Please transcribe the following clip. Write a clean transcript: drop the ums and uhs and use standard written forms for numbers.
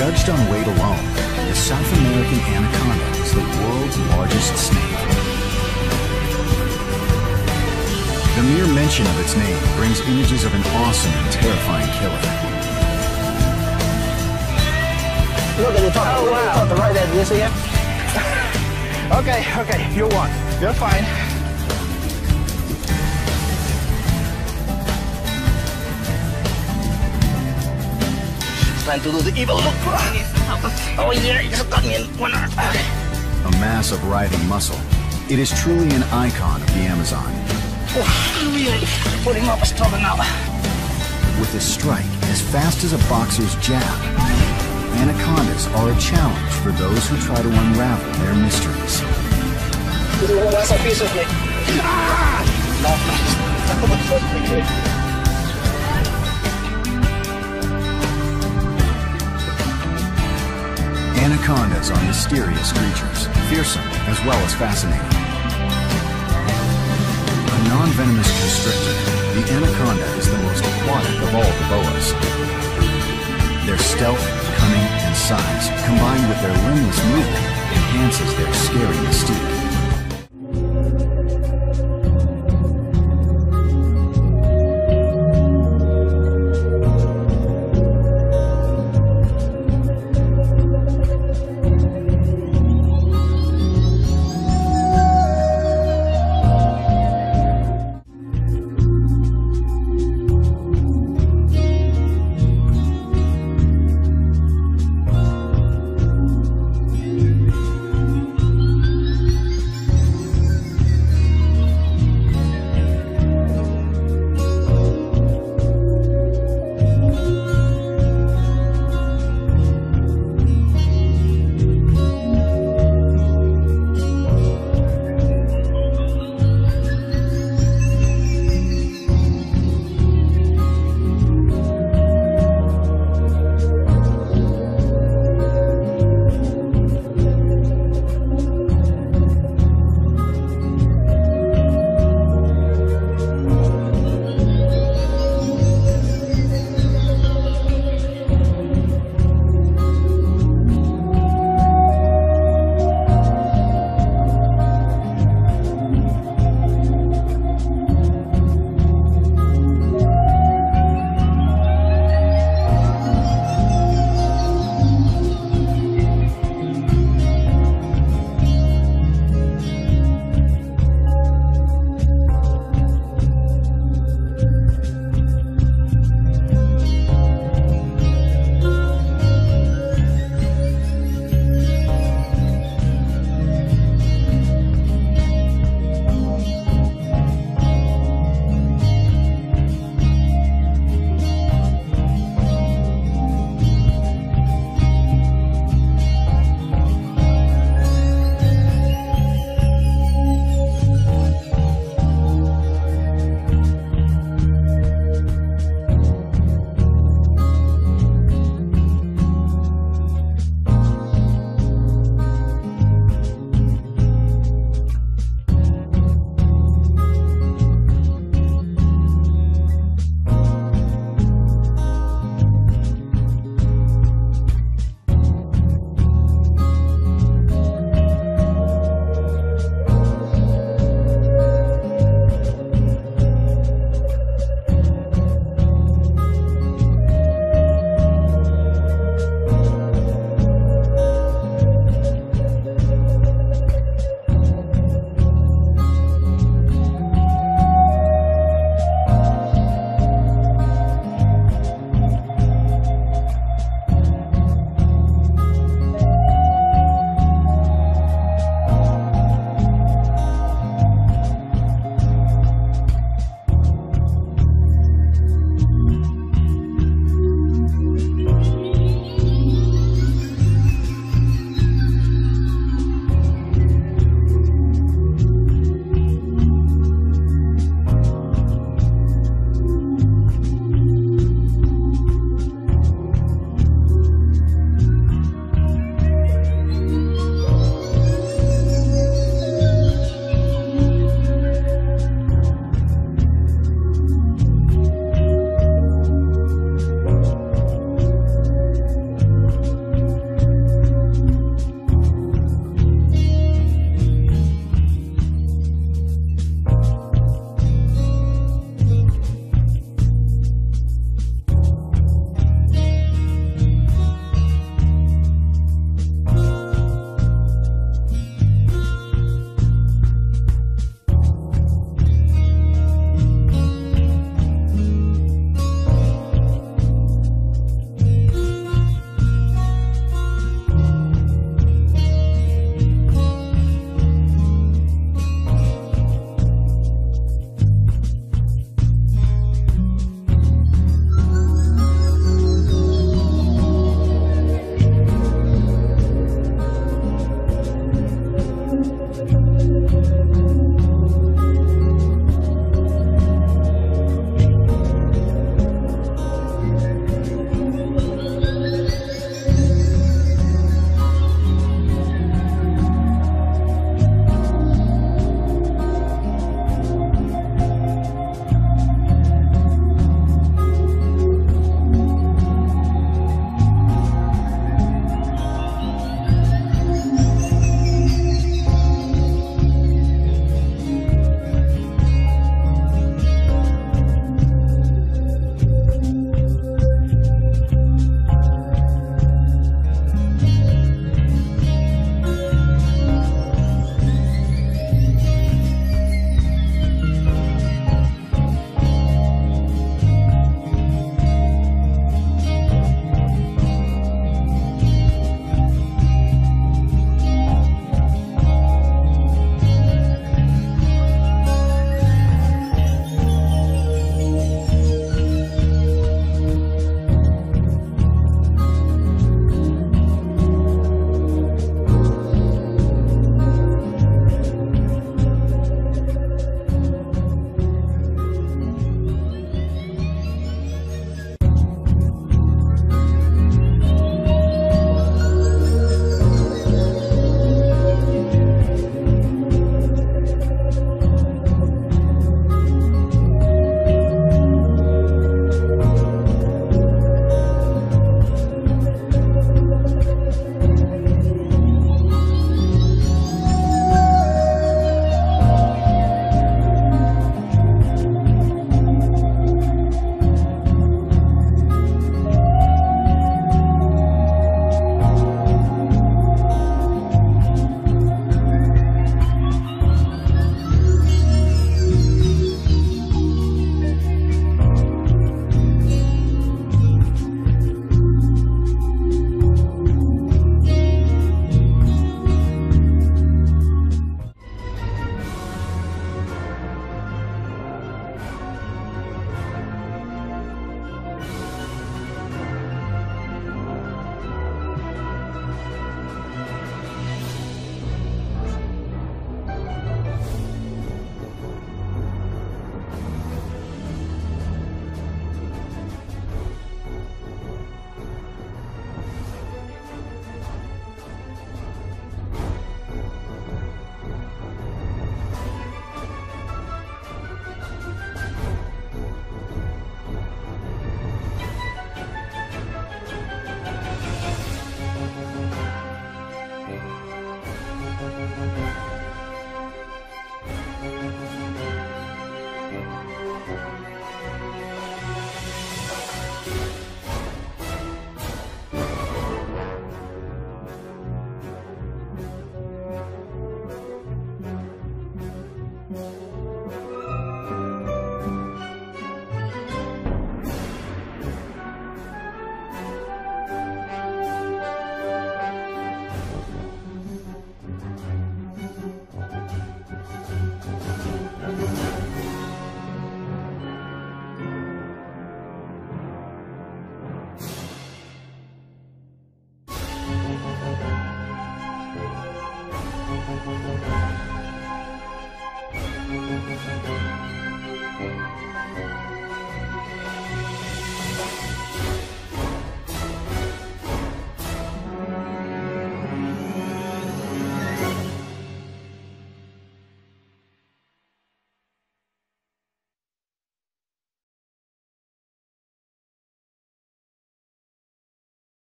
Judged on weight alone, the South American anaconda is the world's largest snake. The mere mention of its name brings images of an awesome and terrifying killer. Look at the top. Oh, wow. Top, the right end. You see it? Okay, you won. You're fine. Trying to do the evil look. Oh yeah, you just got me in one arm. A mass of writhing muscle, it is truly an icon of the Amazon. Oh, really putting up a struggle now. With a strike as fast as a boxer's jab, anacondas are a challenge for those who try to unravel their mysteries. What's a piece of me? Anacondas are mysterious creatures, fearsome as well as fascinating. A non-venomous constrictor, the anaconda is the most aquatic of all the boas. Their stealth, cunning, and size, combined with their limbless movement, enhances their scary mystique.